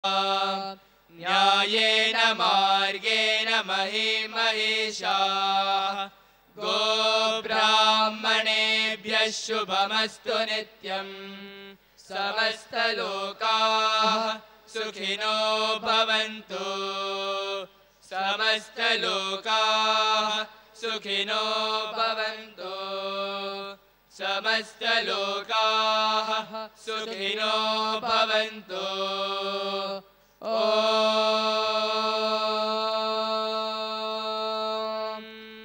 न्यायेन मार्गेण महीं महिषाः गोब्राह्मणेभ्यः शुभमस्तु नित्यम् समस्तलोकाः सुखिनो भवन्तु समस्तलोकाः सुखिनो भवन्तु समस्तलोकाः सुखिनो भवन्तु ॐ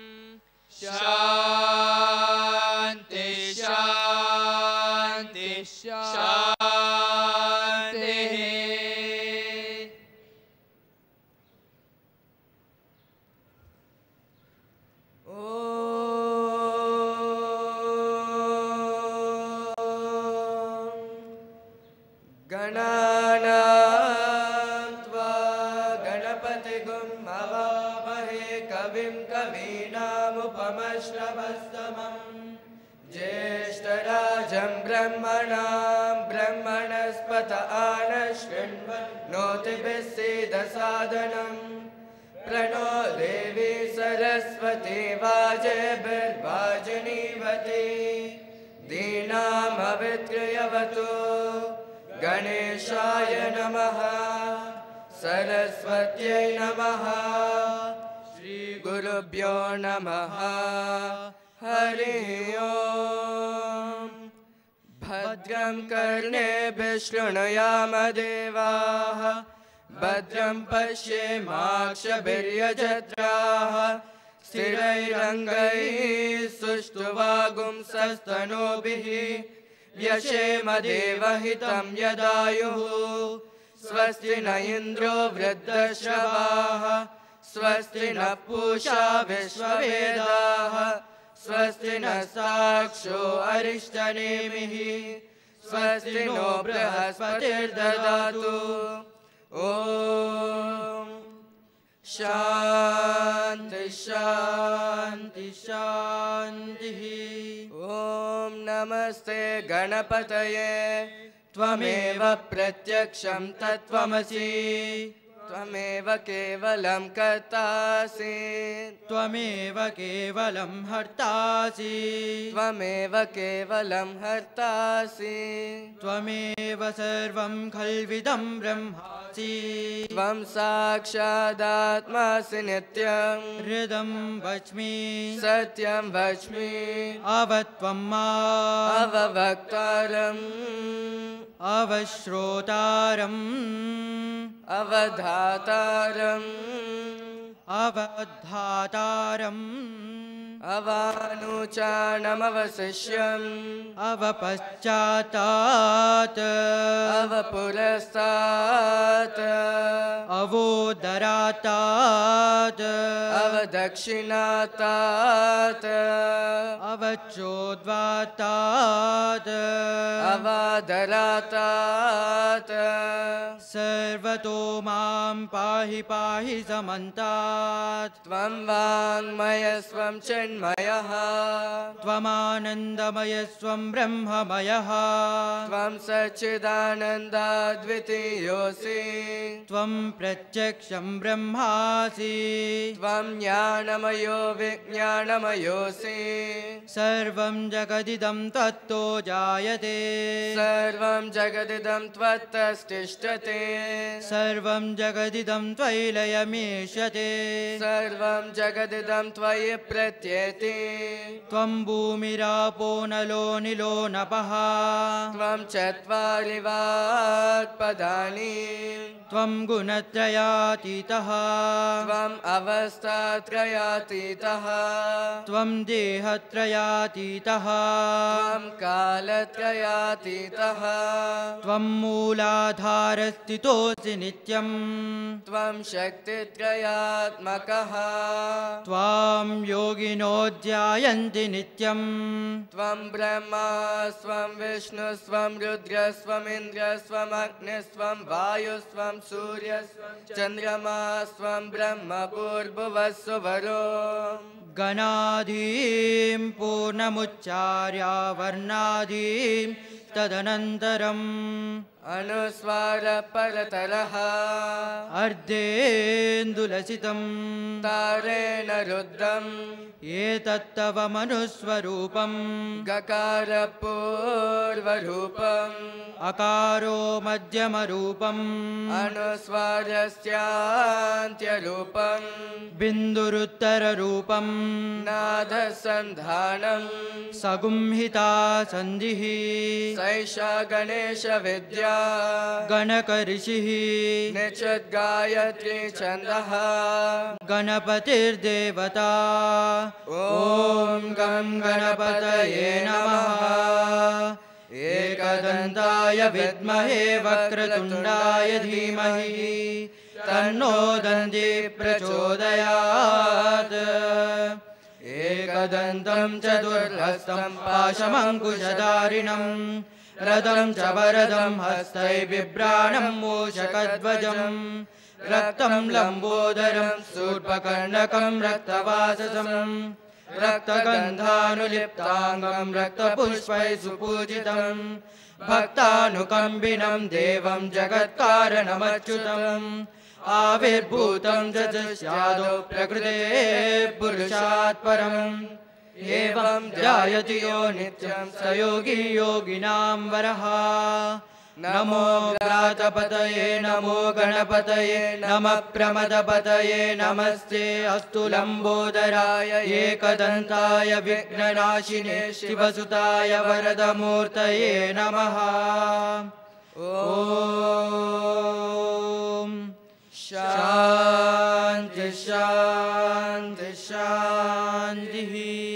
शान्ति शान्ति शान्तिः। गणानां त्वा गणपतिगुं हवामहे कविं कवीनामुपमश्रवस्तमम् ज्येष्ठराजं ब्रह्मणां ब्रह्मणस्पत आनशृण्वन्नोतिभिः सीदसादनम् प्रणो देवी सरस्वती वाजेभिर्वाजिनीवती दीनामवित्र्यवतु गणेशाय नमः सरस्वत्यै नमः श्रीगुरुभ्यो नमः हरिः ओम् भद्रं कर्णेभिः शृणुयाम देवाः भद्रं पश्येमाक्षभिर्यजत्राः स्थिरैरङ्गैः सुष्ठुवागुंसस्तनूभिः व्यशेम देवहितं यदायुः स्वस्ति न इन्द्रो वृद्धश्रवाः स्वस्ति न पूषा विश्ववेदाः स्वस्ति न साक्षो अरिष्टनेमिः स्वस्ति नो बृहस्पतिर्ददातु ॐ शान्ति शान्ति शान्तिः। ॐ नमस्ते गणपतये त्वमेव प्रत्यक्षं तत्त्वमसि त्वमेव केवलं कर्तासि त्वमेव केवलं हर्तासि त्वमेव केवलं हर्तासि त्वमेव सर्वं खल्विदं ब्रह्मासि त्वं साक्षादात्मासि नित्यं हृदं वच्मि सत्यं वच्मि अवत्वं मा अववक्तारम् अवश्रोतारम् अवधातारम् अवधातारम् अवानुचानमवशिष्यम् अवपश्चातात् अवपुरस्तात् अवोदरातात् अवदक्षिणातात् अवचोद्वातात् अवादरातात् सर्वतो मां पाहि पाहि समन्तात् त्वं वाङ्मयस्त्वं चिन्मयः त्वमानन्दमयस्त्वं ब्रह्ममयः त्वं सच्चिदानन्दाद्वितीयोऽसि त्वं प्रत्यक्षं ब्रह्मासि त्वं ज्ञानमयो विज्ञानमयोऽसि सर्वं जगदिदं तत्तो जायते सर्वं जगदिदं त्वत्तस्तिष्ठते सर्वं जगदिदं त्वयि लयमीष्यते सर्वं जगदिदं त्वयि प्रत्येति त्वं भूमिरापो नलो निलो नभः त्वं चत्वारि वाक्पदानि त्वं गुणत्रयातीतः त्वम् अवस्थात्रयातीतः त्वं देहत्रयातीतः त्वं कालत्रयातीतः त्वं मूलाधारस्थितोऽसि नित्यं त्वं शक्तित्रयात्मकः त्वां योगिनो ध्यायन्ति नित्यं त्वं ब्रह्मा स्वं विष्णुस्वं रुद्रस्वमिन्द्रस्वमग्निस्वं वायुस्वं सूर्यस्वं चन्द्रमास्वं ब्रह्मभूर्भुवस्सुवरो गणाधीं पूर्णमुच्चार्य वर्णाधीं तदनन्तरम् अनुस्वार परतरः अर्धेन्दुलसितं तारेण रुद्रम् एतत्तव मनुस्वरूपं गकार पूर्वरूपम् अकारो मध्यमरूपम् अनुस्वारस्यान्त्यरूपम् बिन्दुरुत्तररूपं नादसन्धानम् सगुंहिता सन्धिः सैषा गणेशविद्या गणकऋषिः निचद्गायत्री छन्दः गणपतिर्देवता ॐ गं गणपतये नमः एकदन्ताय विद्महे वक्रतुण्डाय धीमहि तन्नो दन्ती प्रचोदयात् एकदन्तं चतुर्हस्तं पाशमङ्कुशधारिणं रथं च वरदं हस्तैर्बिभ्राणं मूषकध्वजं रक्तं लम्बोदरं शूर्पकर्णकं रक्तवाससं रक्तगन्धानुलिप्ताङ्गं रक्तपुष्पैः सुपूजितं भक्तानुकम्बिनं देवं जगत्कारणमच्युतम् आविर्भूतं जगत्स्यादौ प्रकृतेः पुरुषात् परम् एवं ध्यायति यो नित्यं स योगी योगिनां वरः नमो व्रातपतये नमो गणपतये नमः प्रमदपतये नमस्ते अस्तु लम्बोदराय एकदन्ताय विघ्ननाशिने शिवसुताय वरदमूर्तये नमः ॐ शान्ति शान्ति शान्तिः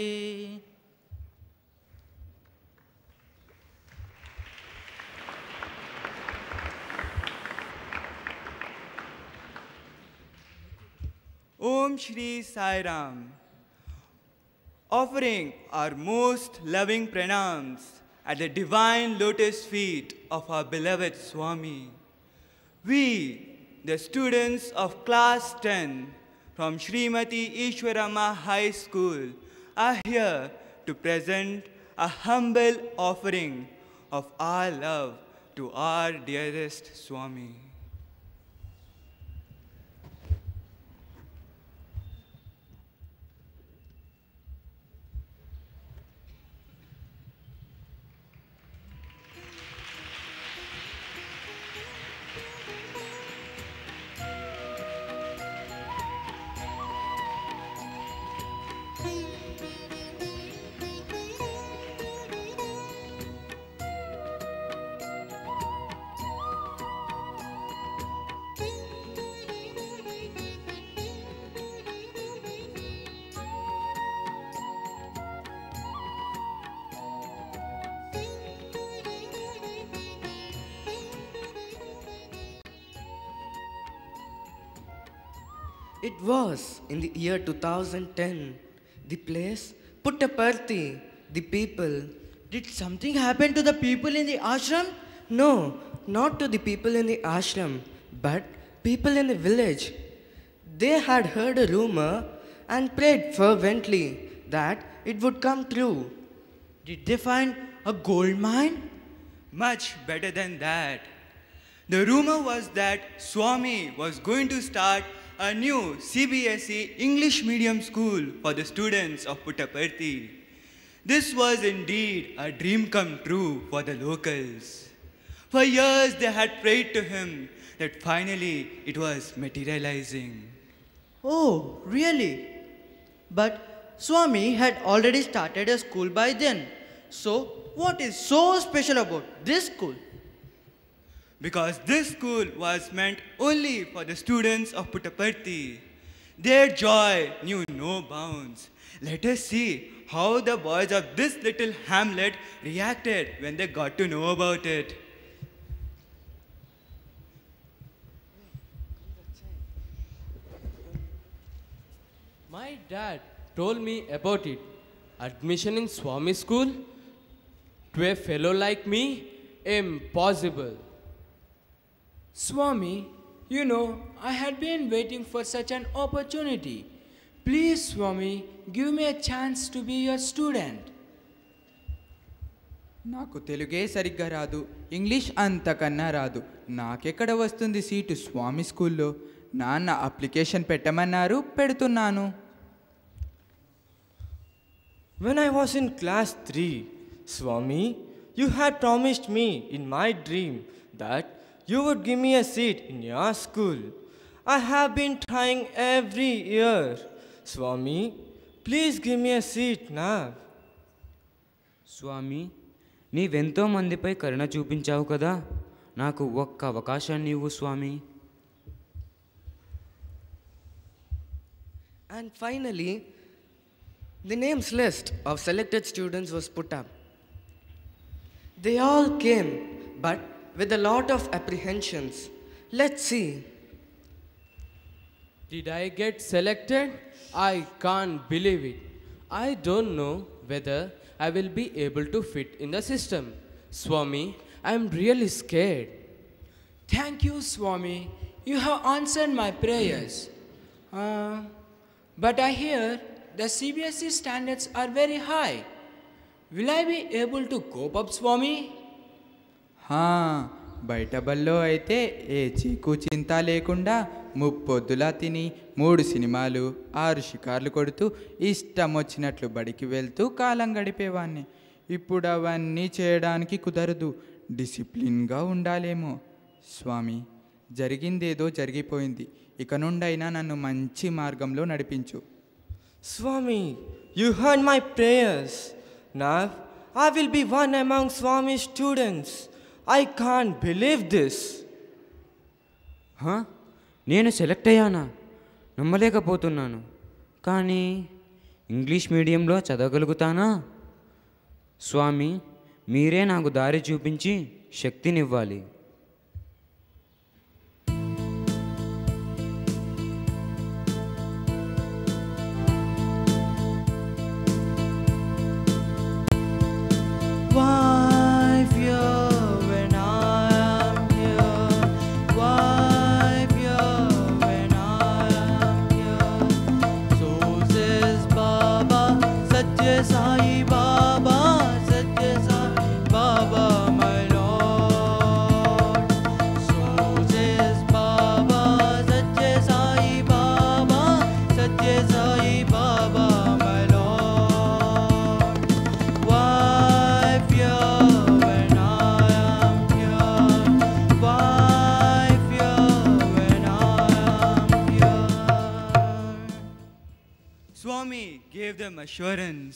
Om Shri Sai Ram. Offering our most loving pranams at the divine lotus feet of our beloved Swami. We, the students of class 10 from Srimati Ishwarama High School, are here to present a humble offering of our love to our dearest Swami. It was in the year 2010. The place, Puttaparthi, the people. Did something happen to the people in the ashram? No, not to the people in the ashram, but people in the village. They had heard a rumor and prayed fervently that it would come true. Did they find a gold mine? Much better than that. The rumor was that Swami was going to start a new CBSE English medium school for the students of Puttaparthi. This was indeed a dream come true for the locals. For years they had prayed to him that finally it was materializing. Oh, really? But Swami had already started a school by then. So, what is so special about this school? Because this school was meant only for the students of Puttaparthi. Their joy knew no bounds. Let us see how the boys of this little hamlet reacted when they got to know about it. My dad told me about it. Admission in Swami school? To a fellow like me? Impossible. Swami, you know, I had been waiting for such an opportunity. Please, Swami, give me a chance to be your student. నాకు తెలుగే సరిగ్గా రాదు, English అంతకన్నా రాదు. నాకెక్కడ వస్తుంది seat స్వామి స్కూల్లో? నాన్న application పెట్టమన్నారు, పెడుతున్నాను. When I was in class 3, Swami, you had promised me in my dream that you would give me a seat in your school. I have been trying every year. Swami, please give me a seat now. స్వామి, నీవెంతో మందిపై కరుణ చూపించావు కదా, నాకు ఒక్క అవకాశాన్ని ఇవ్వు స్వామి. And finally, the names list of selected students was put up. They all came, but with a lot of apprehensions. Let's see. Did I get selected? I can't believe it. I don't know whether I will be able to fit in the system. Swami, I am really scared. Thank you, Swami. You have answered my prayers. But I hear the CBSE standards are very high. Will I be able to cope up, Swami? బయట బల్లో అయితే ఏ చీకు చింత లేకుండా ముప్పొద్దులా తిని 3 సినిమాలు 6 షికార్లు కొడుతూ ఇష్టం వచ్చినట్లు బడికి వెళ్తూ కాలం గడిపేవాణ్ణి. ఇప్పుడు అవన్నీ చేయడానికి కుదరదు, డిసిప్లిన్గా ఉండాలేమో. స్వామి, జరిగిందేదో జరిగిపోయింది, ఇక నుండైనా నన్ను మంచి మార్గంలో నడిపించు. Swami, you heard my prayers. Now I will be one among Swami's students. I can't believe this. నేను సెలెక్ట్ అయ్యానా? నమ్మలేకపోతున్నాను. కానీ ఇంగ్లీష్ మీడియంలో చదవగలుగుతానా? స్వామి, మీరే నాకు దారి చూపించి శక్తినివ్వాలి. Swami gave them assurance.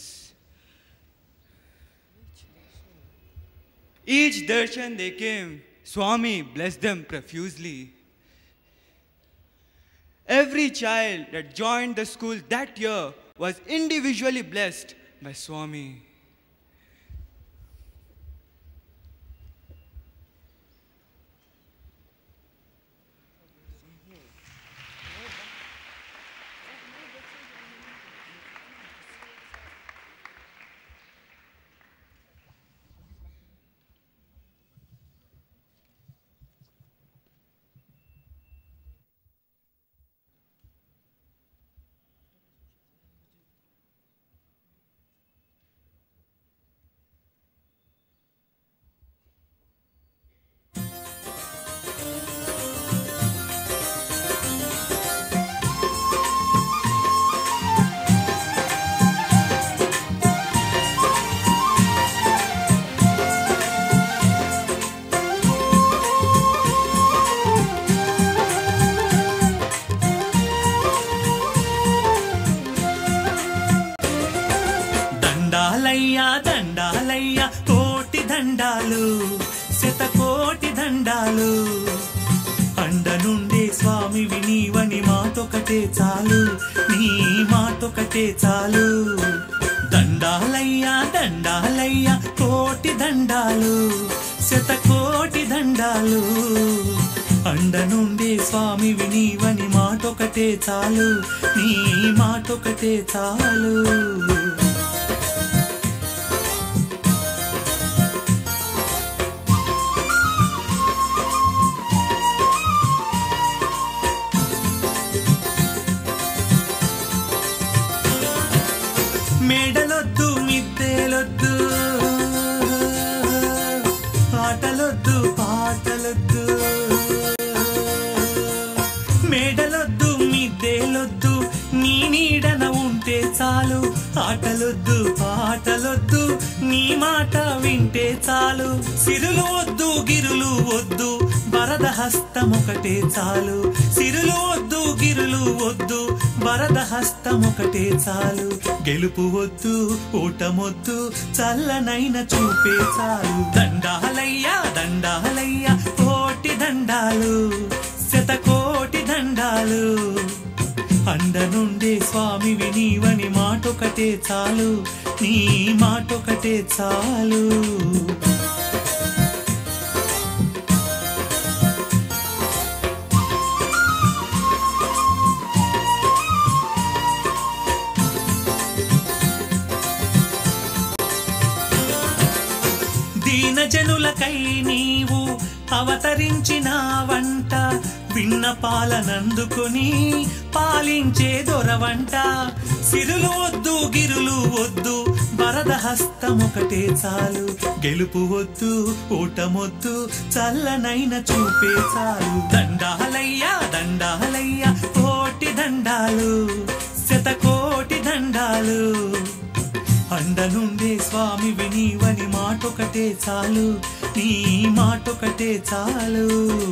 Each darshan they came, Swami blessed them profusely. Every child that joined the school that year was individually blessed by Swami. దండాలయ్యా కోటి దండాలు శతకోటి దండాలు అండ నుండే స్వామివి నీవని మాటొకటే చాలు, నీ మాటొకటే చాలు. దండాలయ్యా కోటి దండాలు శతకోటి దండాలు అండ నుండే స్వామివి నీవని మాటొకటే చాలు, నీ మాటొకటే చాలు. మేడలొద్దు మిద్దెలొద్దు మేడలొద్దు మిద్దెలొద్దు నీ నీడన ఉంటే చాలు ఆటలొద్దు పాటలొద్దు నీ మాట వింటే చాలు సిరులు వద్దు గిరులు వద్దు వరద హస్తమొకటే చాలు సిరులు వద్దు గిరులు వద్దు వరద హస్తమొకటే చాలు గెలుపు వద్దు ఓటమొద్దు చల్లనైన చూపే చాలు దండాలయ్యా దండాలయ్యా కోటి దండాలు శతకోటి దండాలు అండ నుండే స్వామివి నీవని మాటొకటే చాలు నీ మాటొకటే చాలు దీనజనులకై నీవు అవతరించిన వంట విన్నపాలనందుకుని పాలించే దొరవంట సిరులు వద్దు గిరులు వద్దు వరద హస్తమొకటే చాలు గెలుపు వద్దు ఓటమొద్దు చల్లనైన చూపే చాలు దండాలయ్యా దండాలయ్యా కోటి దండాలు శతకోటి దండాలు అండ నుండే స్వామివి నీవని మాటొకటే చాలు నీ మాటొకటే చాలు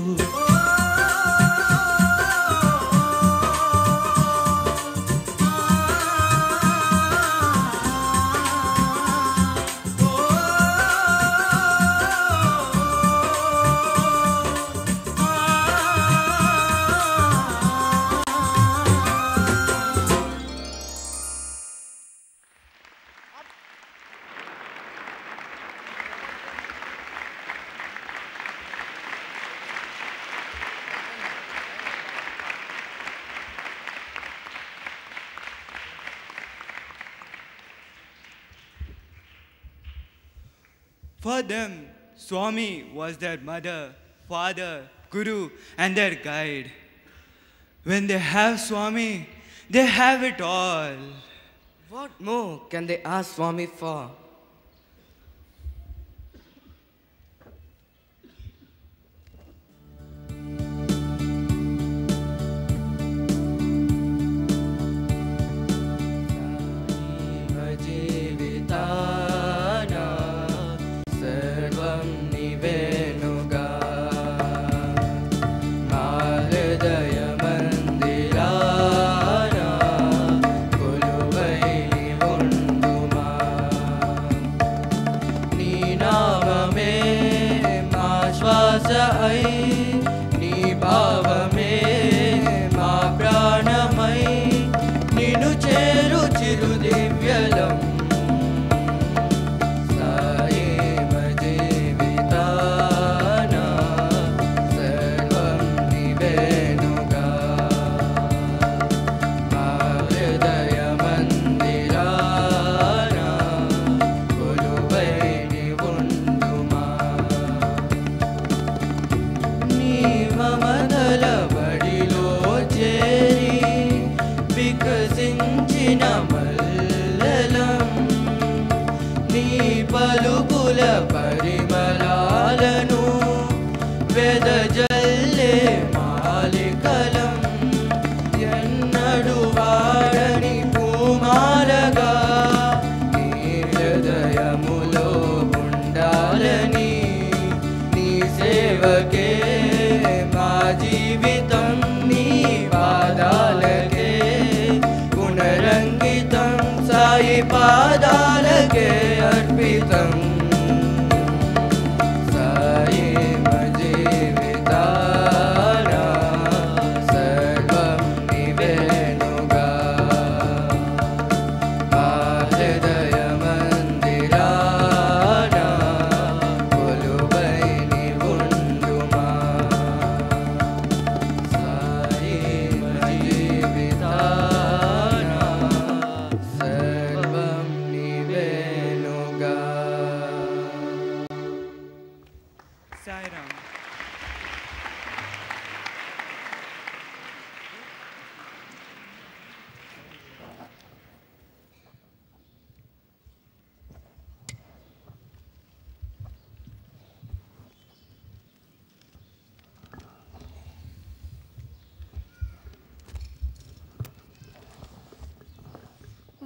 For them, Swami was their mother, father, guru, and their guide. When they have Swami, they have it all. What more can they ask Swami for?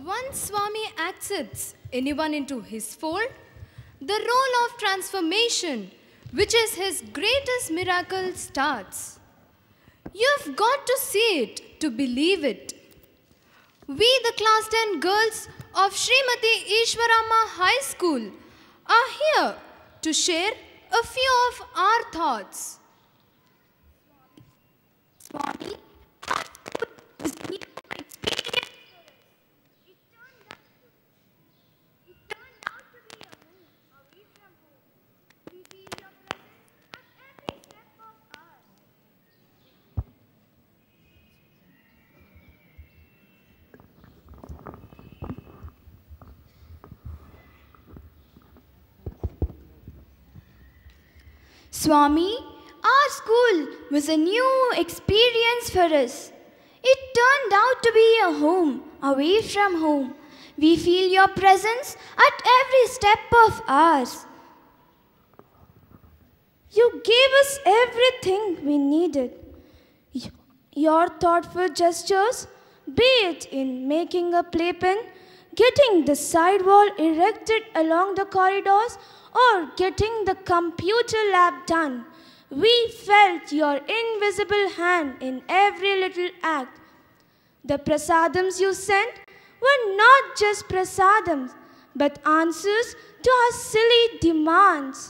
Once Swami accepts anyone into his fold, the role of transformation, which is his greatest miracle, starts. You've got to see it to believe it. We, the class 10 girls of Srimati Ishwarama High School, are here to share a few of our thoughts. Swami, our school was new experience. It turned out to be a move away from home. We feel your presence at every step of ours. Swami, our school was a new experience for us. It turned out to be a home away from home. We feel your presence at every step of ours. You gave us everything we needed. Your thoughtful gestures, be it in making a playpen, getting the sidewall erected along the corridors, or getting the computer lab done, we felt your invisible hand in every little act. The prasadams you sent were not just prasadams, but answers to our silly demands.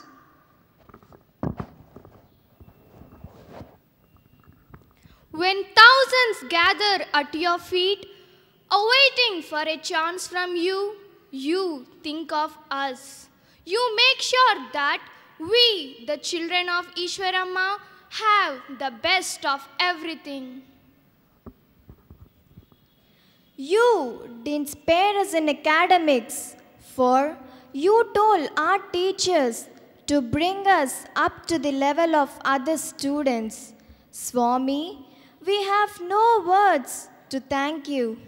When thousands gather at your feet, awaiting for a chance from you, you think of us. You make sure that we, the children of Ishwarama, have the best of everything. You didn't spare us in academics, for you told our teachers to bring us up to the level of other students. Swami, we have no words to thank you.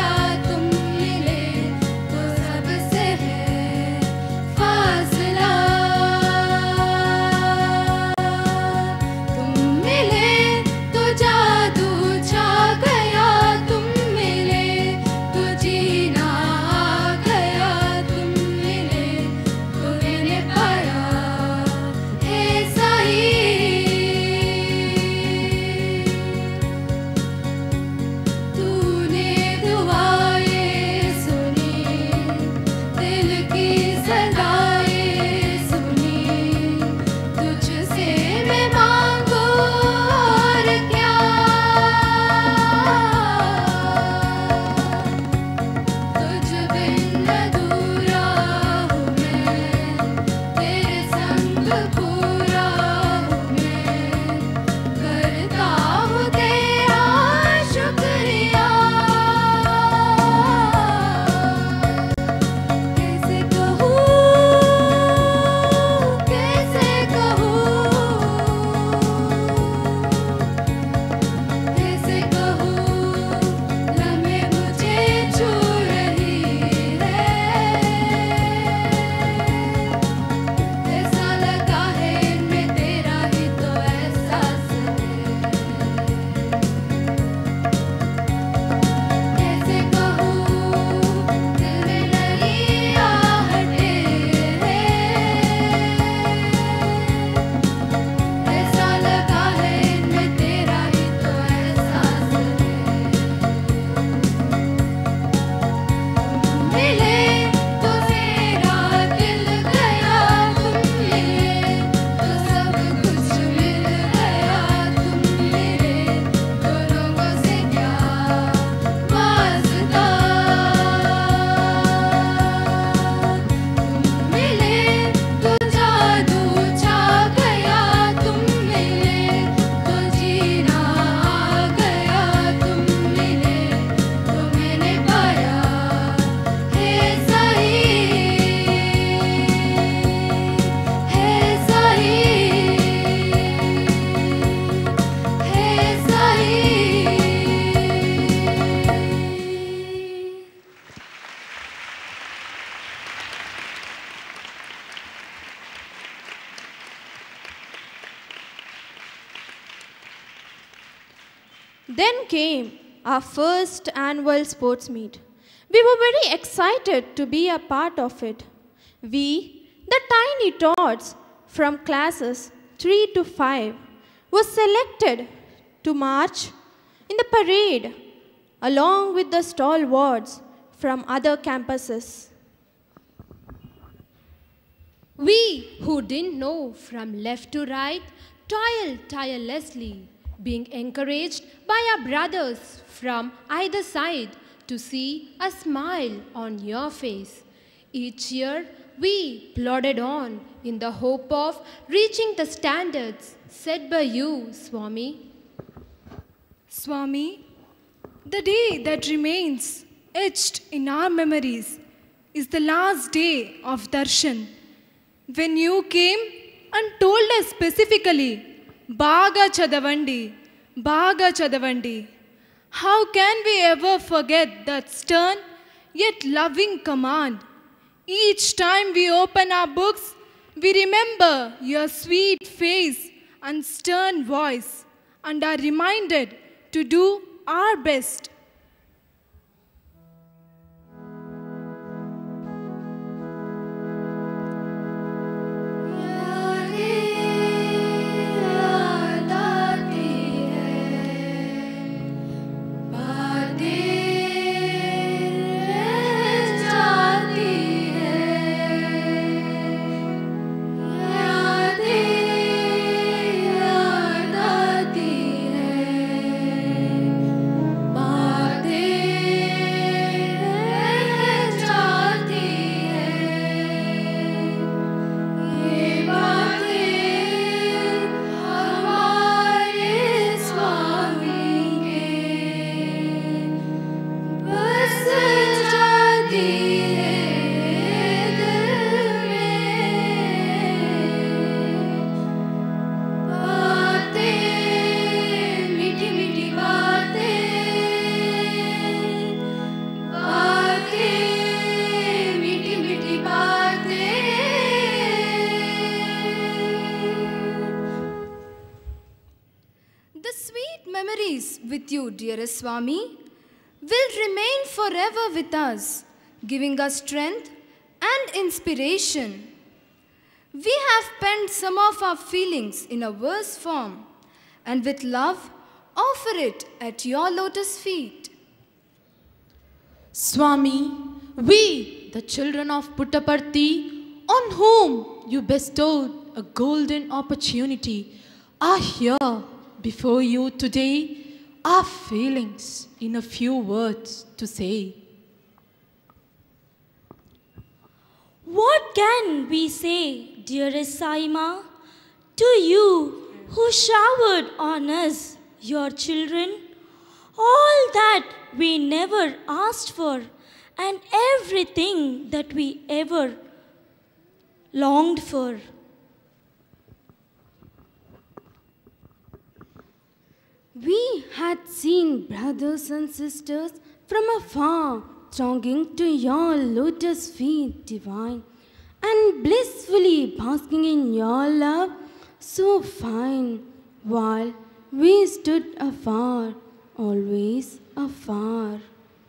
फासला Then came our first annual sports meet. We were very excited to be a part of it. We, the tiny tots from classes 3 to 5, were selected to march in the parade along with the stalwarts from other campuses. We who didn't know from left to right toiled tirelessly, being encouraged by our brothers from either side to see a smile on your face. Each year, we plodded on in the hope of reaching the standards set by you, Swami. Swami, the day that remains etched in our memories is the last day of darshan, when you came and told us specifically, Baga Chadavandi, Baga Chadavandi. How can we ever forget that stern yet loving command? Each time we open our books, we remember your sweet face and stern voice and are reminded to do our best. With you, dearest Swami, will remain forever with us, giving us strength and inspiration. We have penned some of our feelings in a verse form, and with love, offer it at your lotus feet. Swami, we, the children of Puttaparthi, on whom you bestowed a golden opportunity, are here before you today. Our feelings in a few words to say. What can we say, dearest Saima, to you who showered on us, your children, all that we never asked for and everything that we ever longed for? We had seen brothers and sisters from afar thronging to your lotus feet divine and blissfully basking in your love so fine, while we stood afar, always afar.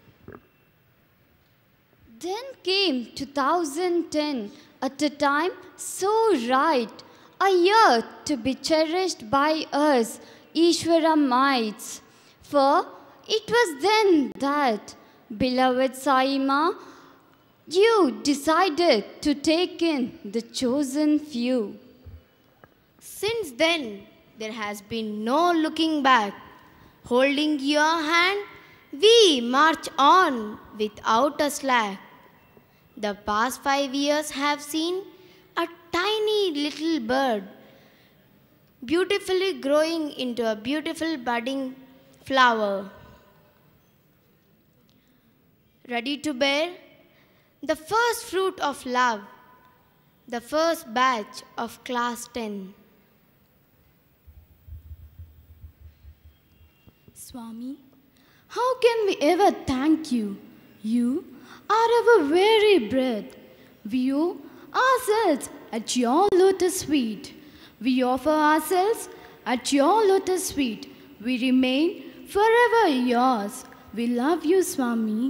Then came 2010, at a time so right, a year to be cherished by us, Ishvara mites. For it was then that, beloved Saima, you decided to take in the chosen few. Since then, there has been no looking back. Holding your hand, we march on without a slack. The past 5 years have seen a tiny little bird beautifully growing into a beautiful budding flower, ready to bear the first fruit of love, the first batch of class 10. Swami, how can we ever thank you? You are our very breath. We owe ourselves at your lotus feet. We offer ourselves at your lotus feet. We remain forever yours. We love you, Swami.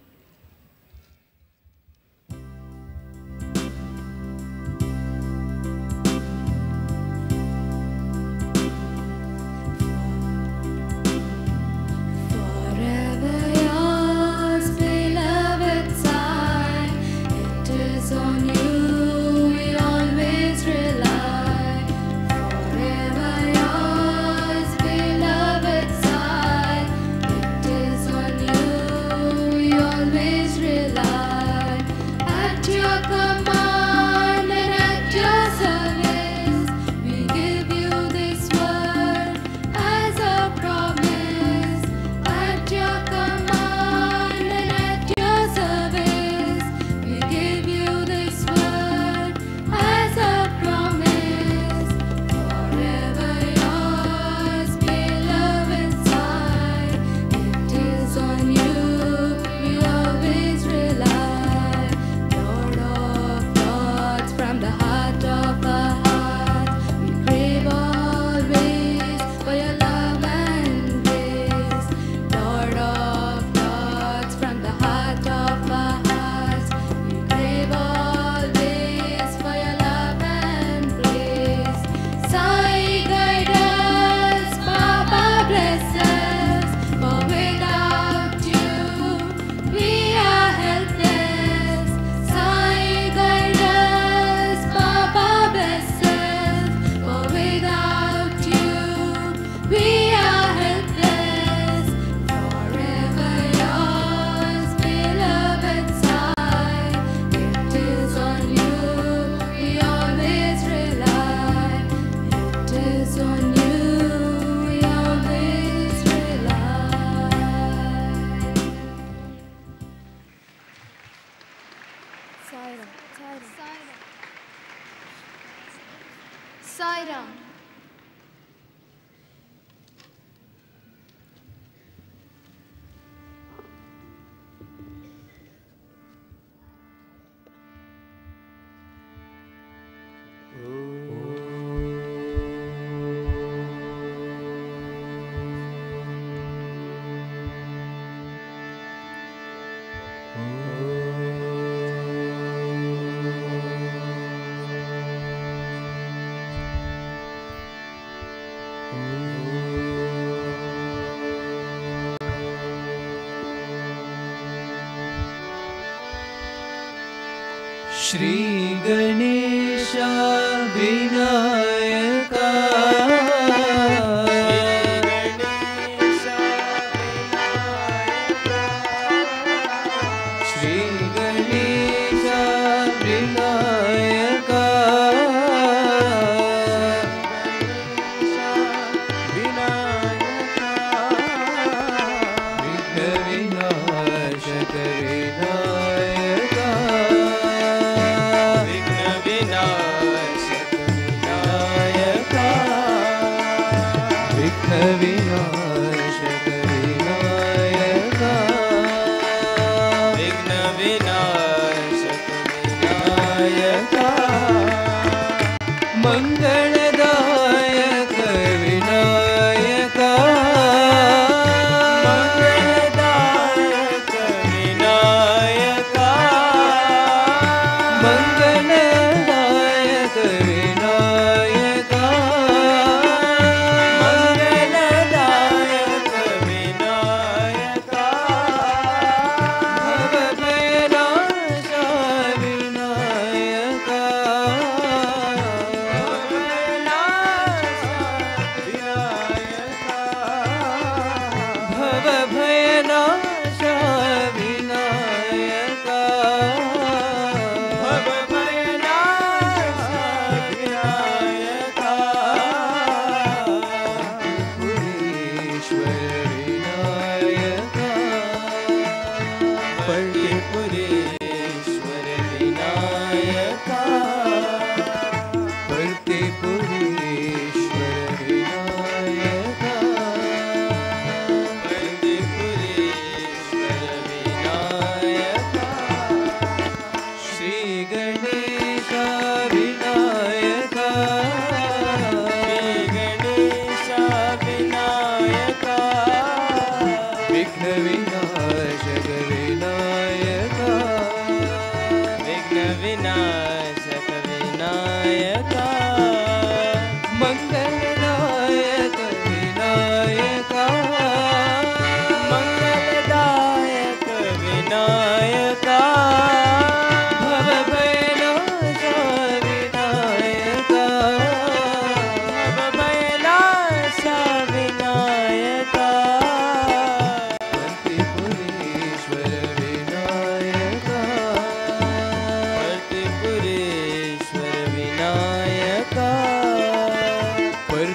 Shri Ganesh Vinayaka Shri Ganesh Vinayaka मंगलदायक Vinayaka मंगलदायक Vinayaka मंगलदायक Vinayaka मंगलदायक Vinayaka भवभयनाश Vinayaka भवभयनाश Vinayaka भवभयनाश Vinayaka पुरीश्वर Vinayaka पुरीश्वर Vinayaka पुरीश्वर Vinayaka Shri Ganesh Vinayaka Shri Ganesh Vinayaka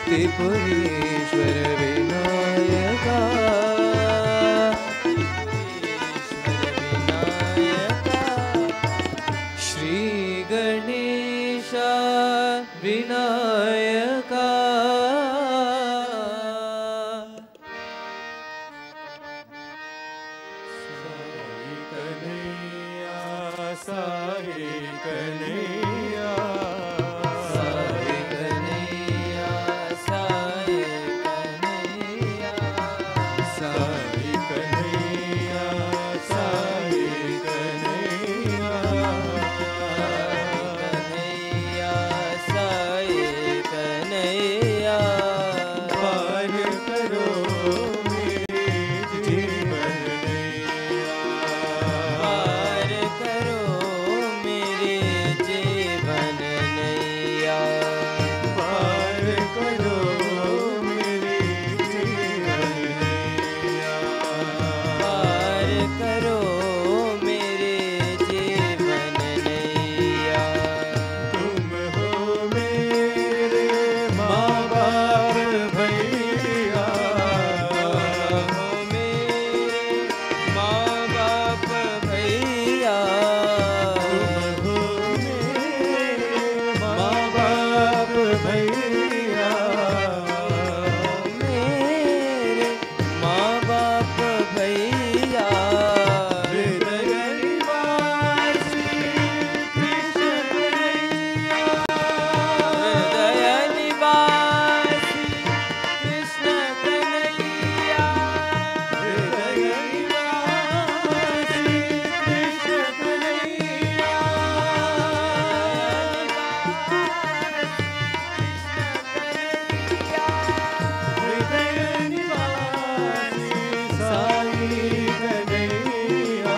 Tripureshwor Vinayaka Shri Ganesh Vinayaka Sai Kanhaiya Sai Kanhaiya Sai Kanhaiya Sai Kanhaiya Sai Kanhaiya Sai Kanhaiya पार करो मेरे जीवन नैया पार करो मेरे जीवन नैया पार करो मेरे जीवन नैया पार करो मेरे जीवन नैया तुम हो मेरे माँ बाप भैया हो मेरे माँ बाप भैया तुम हो मेरे माँ बाप भैया मेरे माँ बाप भैया हृदय निवासी कृष्ण कन्हैया हृदय निवासी कृष्ण कन्हैया हृदय निवासी कृष्ण कन्हैया हृदय निवासी साई कन्हैया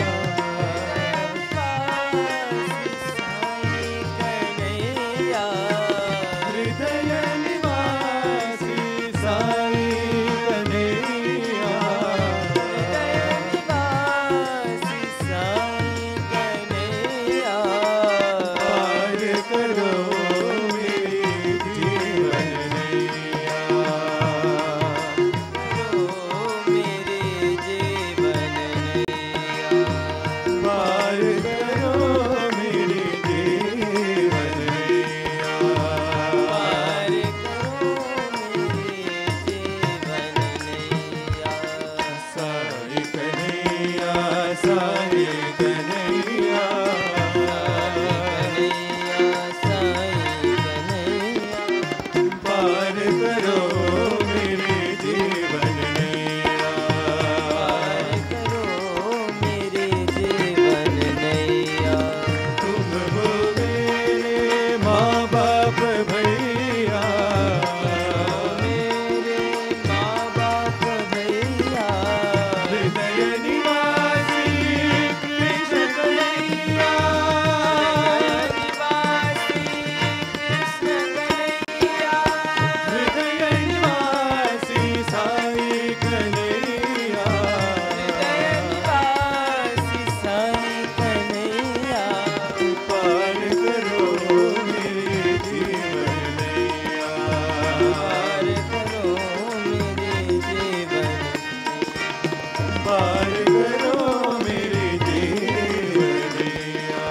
हृदय निवासी साई कन्हैया पार करो मेरे जीवन नैया पार करो मेरे जीवन नैया साई कन्हैया साई कन्हैया पार करो मेरे जीवन नैया तुम हो मेरे माँ बाप भैया हृदय निवासी कृष्ण कन्हैया हृदय निवासी साई कन्हैया पार करो मेरे जीवन नैया पार करो मेरे जीवन नैया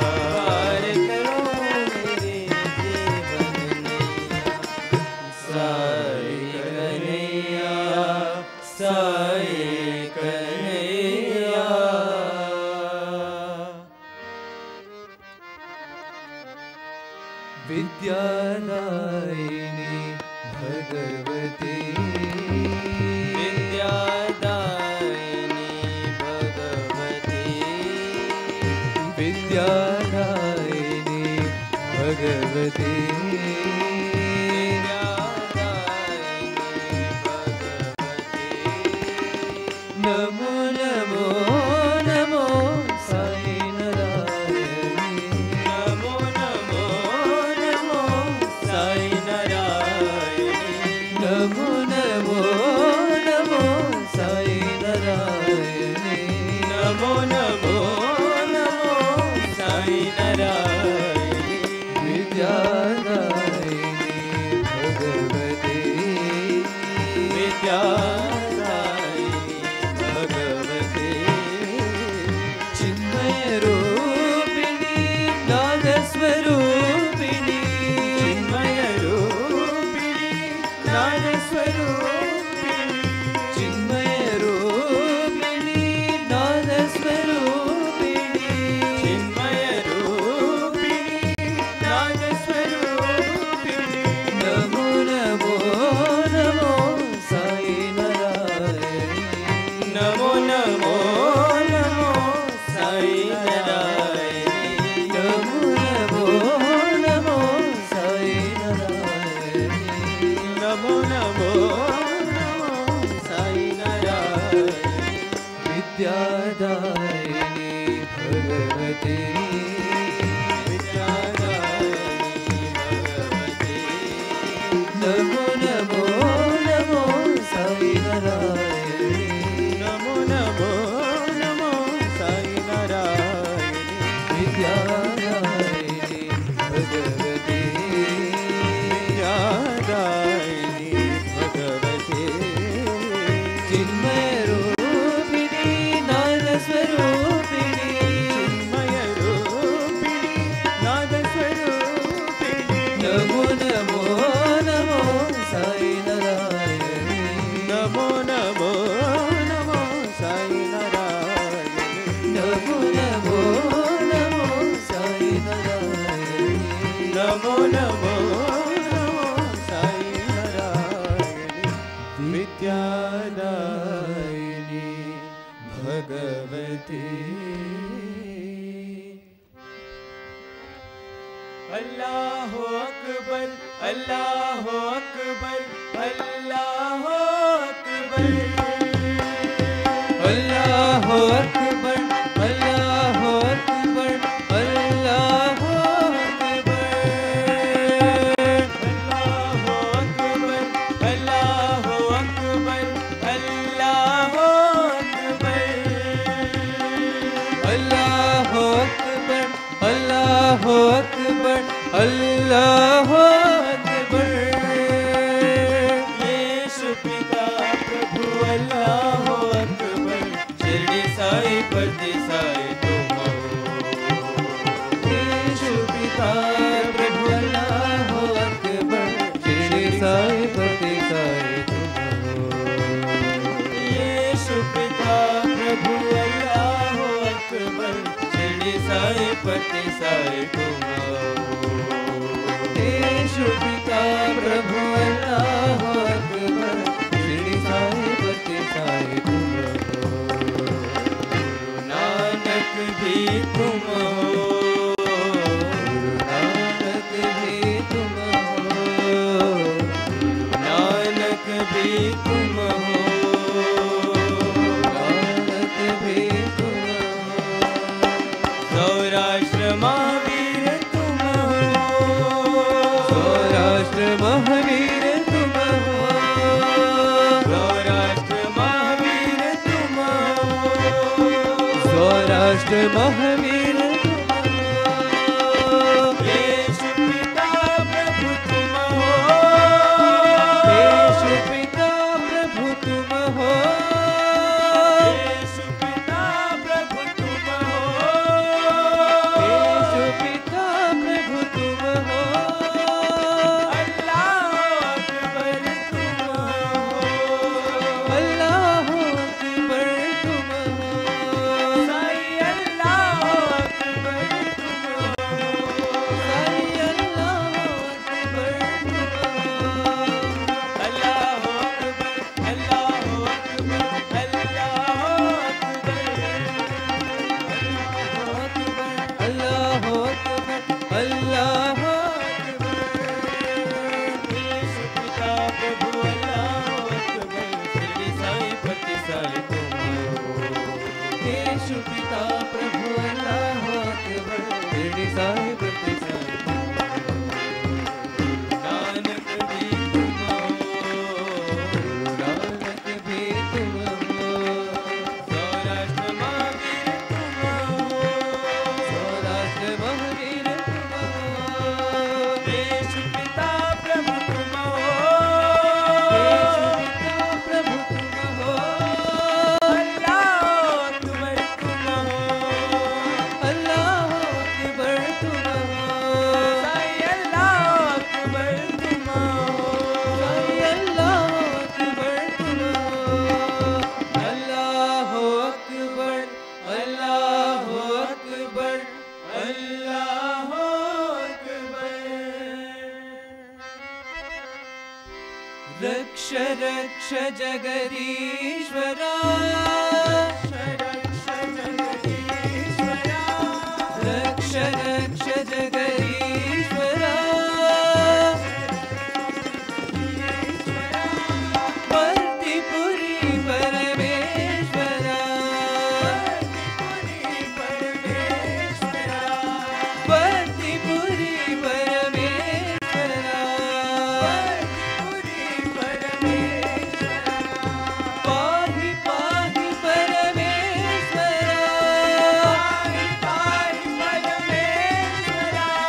साई कन्हैया साई कन्हैया विद्यादायिनी भगवती विद्यादायिनी भगवती नमो नमो नमो साई नारायणी नमो नमो नमो साई नारायणी नमो नमो नमो साई नारायणी नमो नमो नमो साई नारायणी विद्यादायिनी भगवती नमो नमो नमो साई नारायणी विद्यादायिनी भगवती। अल्लाह अकबर अल्लाह अकबर अल्लाह अकबर अल्लाह अकबर अल्लाह अकबर अल्लाह अल्लाह अकबर। यीशु पिता प्रभु अल्लाह अकबर शिरडी साई पति साई तुम हो। यीशु पिता प्रभु अल्लाह अकबर शिरडी साई पति साई तुम हो। यीशु पिता प्रभु अल्लाह अकबर शिरडी साई पति साई तुम हो। यीशु पिता प्रभु अल्लाह अकबर शिरडी साई पति साई तुम हो। नानक भी तुम हो नानक भी तुम हो नानक भी तुम हो नानक भी तुम हो। सौराष्ट्र महावीर तुम हो सौराष्ट्र महावीर तुम हो सौराष्ट्र महावीर तुम हो सौराष्ट्र महावीर तुम हो। यीशु पिता प्रभु तुम हो यीशु पिता प्रभु तुम हो यीशु पिता प्रभु तुम हो यीशु पिता प्रभु तुम हो। अल्लाह अकबर तुम हो अल्लाह अकबर तुम हो साई अल्लाह अकबर तुम हो साई अल्लाह अकबर तुम हो। अल्लाह अकबर अल्लाह अकबर अल्लाह अकबर अल्लाह अकबर अल्लाह यीशु पिता प्रभु अल्लाह अकबर शिरडी साई पति साई तुम हो। यीशु पिता प्रभु अल्लाह अकबर शिरडी साई पति साई तुम हो। नानक भी तुम हो नानक भी तुम हो सौराष्ट्र महावीर तुम हो सौराष्ट्र महावीर तुम हो। यीशु पिता प्रभु तुम हो यीशु पिता प्रभु तुम हो। अल्लाह अकबर तुम हो अल्लाह अकबर तुम हो साई अल्लाह अकबर तुम हो साई अल्लाह अकबर तुम हो। अल्लाह अकबर अल्लाह अकबर अल्लाह अकबर। रक्ष रक्ष जगदीश्वरा रक्ष जगदीश्वरा रक्ष रक्ष जगदीश्वरा वर्तिपुरी परमेश्वरा वर्तिपुरी परमेश्वरा पाहि पाहि परमेश्वरा पाहि पाहि परमेश्वरा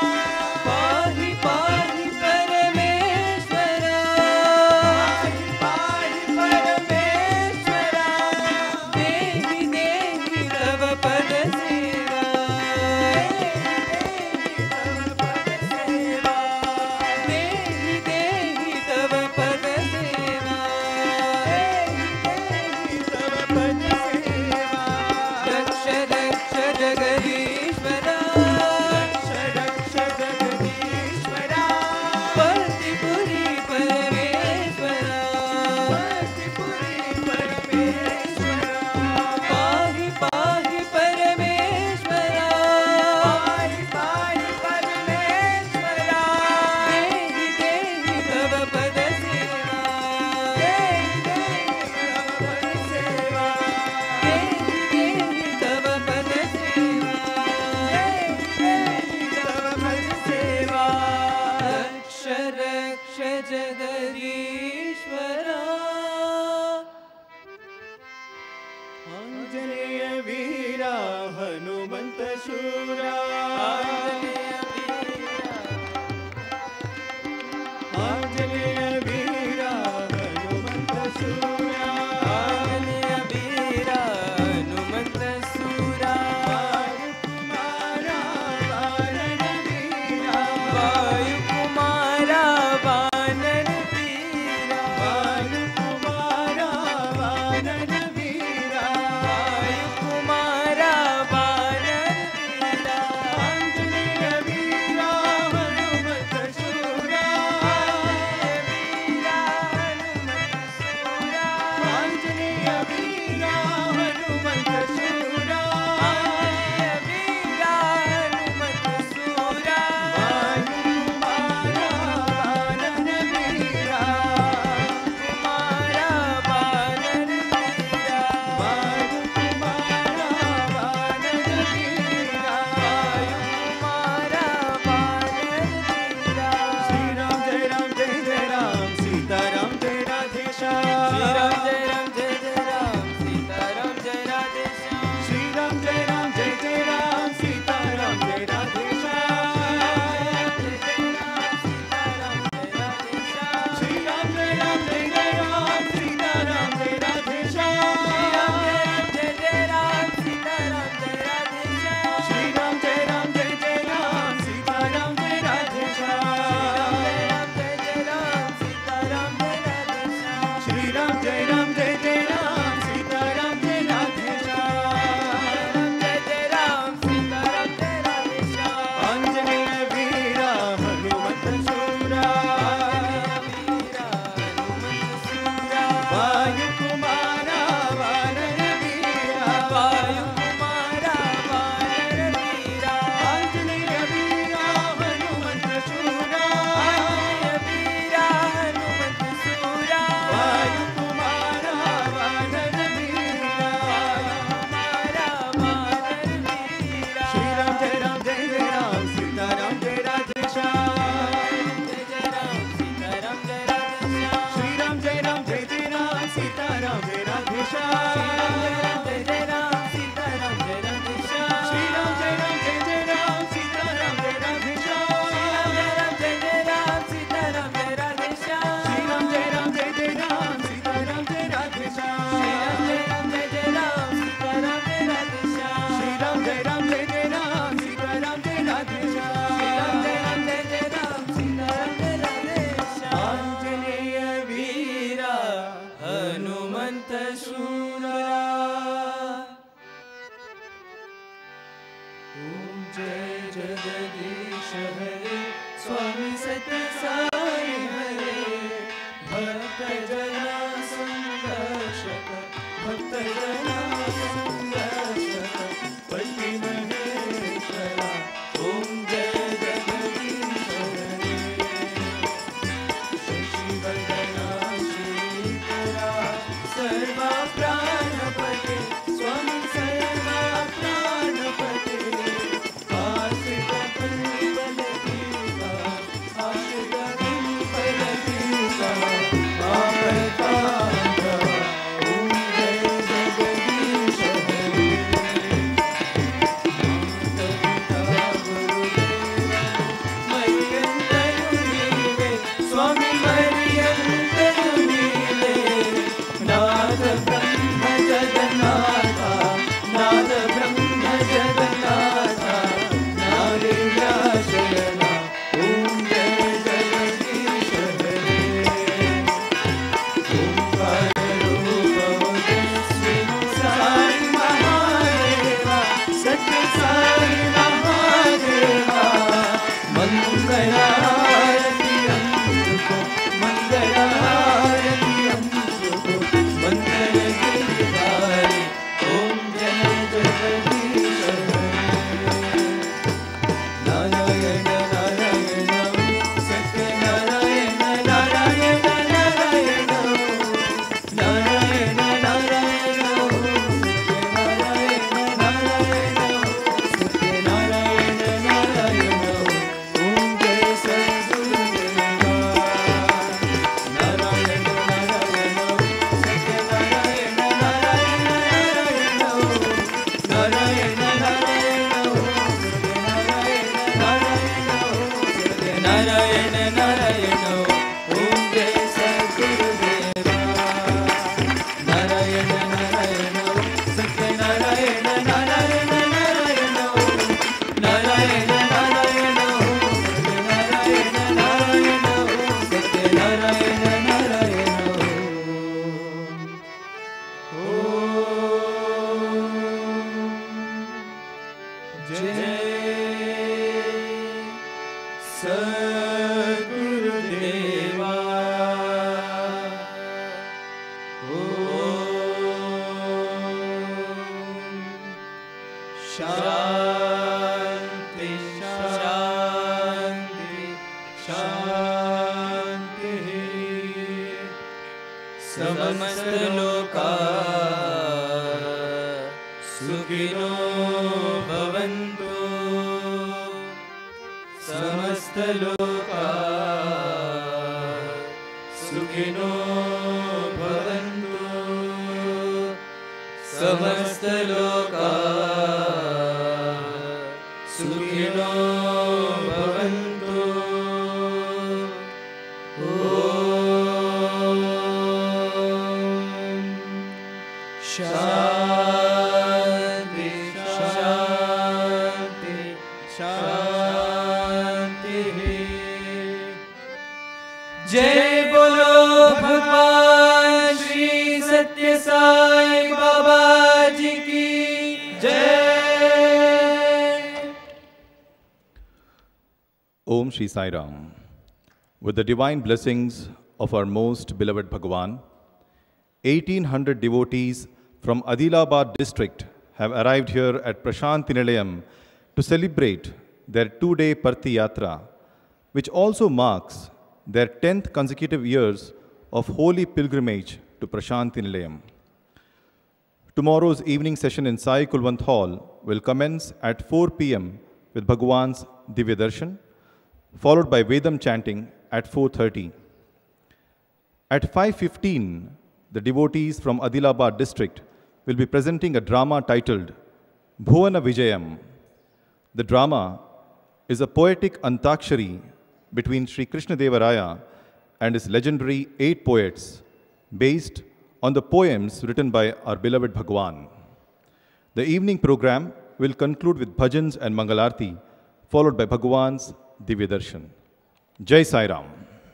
हरे स्वामी सत्य साई हरे भक्त जना संरक्षक भक्त जना संरक्षक पति महेश्वरा ओम जय जगदीश हरे शशिवर्धना श्रीकरा सर्वा प्राणपते स्वामी सर्वा प्राणपते आश्रित कुलबलदीवा आश्रित कुलबलदीवा आपदांतवा ओम जय जगदीश हरे माता गुरुदेव मरियंतयुनीवे स्वामी मरियंतयुनीवे नाथ ब्रह्म जगन्नाथा नाथ ब्रह्म जगन्नाथा नारीराशयना ओम जय जगदीश हरे ओंकार रूप ओजस्वी साई महादेवा सत्य साई महादेवा मंगलारती अंतको मंगलारती अंतको मंगल गिरिधारी ओम जय जगदीश हरे नारायण नारायण सत्य नारायण नारायण नारायण नारायण नारायण सत्य नारायण नारायण ओम जय सद्गुरुदेवा नारायण नारायण सत्य नारायण नारायण नारायण नारायण नारायण नारायण ओम जय सद्गुरुदेवा नारायण नारायण सत्य नारायण नारायण नारायण नारायण नारायण नारायण नारायण सत्य नारायण नारायण जय सद्गुरुदेवा शांति शांति शांति समस्त लोका सुखिनो भवन्तु समस्त लोका सुखिनो भवन्तु समस्त लोका सुखिनो भवन्तु ओम शांति शांति शांति जय बोलो भगवान श्री सत्य साई बाबा जी की जय। Om Shri Sai Ram. With the divine blessings of our most beloved Bhagavan, 1800 devotees from Adilabad district have arrived here at Prashanti Nilayam to celebrate their 2-day Parthi Yatra, which also marks their 10th consecutive years of holy pilgrimage to Prashanti Nilayam. Tomorrow's evening session in Sai Kulwant Hall will commence at 4 p.m. with Bhagwan's Divya Darshan, followed by Vedam chanting at 4:30. At 5:15, the devotees from Adilabad district will be presenting a drama titled Bhuvana Vijayam. The drama is a poetic antakshari between Sri Krishna Deva Raya and his legendary 8 poets, based on the poems written by our beloved Bhagwan. The evening program will conclude with bhajans and Mangalarti, followed by Bhagwan's Divya Darshan. Jai Sai Ram.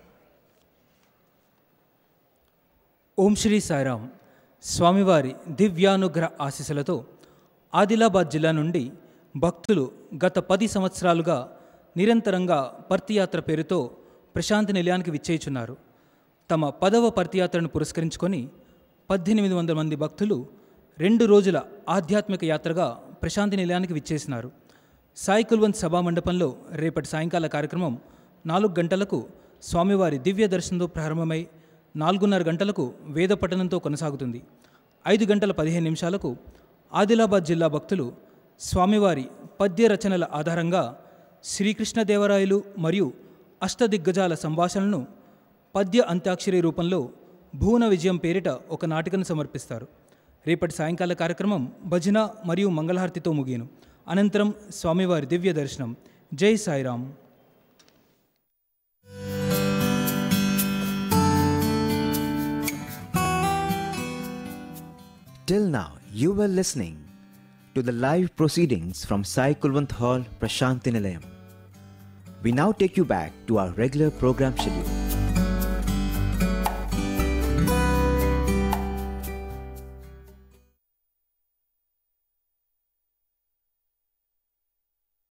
ఓం శ్రీ సాయిరామ్. స్వామివారి దివ్యానుగ్రహ ఆశీస్సులతో ఆదిలాబాద్ జిల్లా నుండి భక్తులు గత 10 సంవత్సరాలుగా నిరంతరంగా పర్తియాత్ర పేరుతో ప్రశాంతి నిలయానికి విచ్చేయుచున్నారు. తమ 10వ పర్తియాత్రను పురస్కరించుకొని 1800 మంది భక్తులు 2 రోజుల ఆధ్యాత్మిక యాత్రగా ప్రశాంతి నిలయానికి విచ్చేసినారు. సాయి కుల్వంత్ సభా మండపంలో రేపటి సాయంకాల కార్యక్రమం 4 గంటలకు స్వామివారి దివ్య దర్శనంతో ప్రారంభమై 4:30 గంటలకు వేద పఠనంతో కొనసాగుతుంది. 5 గంటల 15 నిమిషాలకు ఆదిలాబాద్ జిల్లా భక్తులు స్వామివారి పద్య రచనల ఆధారంగా శ్రీకృష్ణదేవరాయలు మరియు అష్టదిగ్గజాల సంభాషణను పద్య అంత్యాక్షరి రూపంలో భువన విజయం పేరిట ఒక నాటికను సమర్పిస్తారు. రేపటి సాయంకాల కార్యక్రమం భజన మరియు మంగళహారతితో ముగియను. అనంతరం స్వామివారి దివ్య దర్శనం. జై Sairam. Till now, you were listening to the live proceedings from Sai Kulwant Hall, Prashanthi Nilayam. We now take you back to our regular program schedule.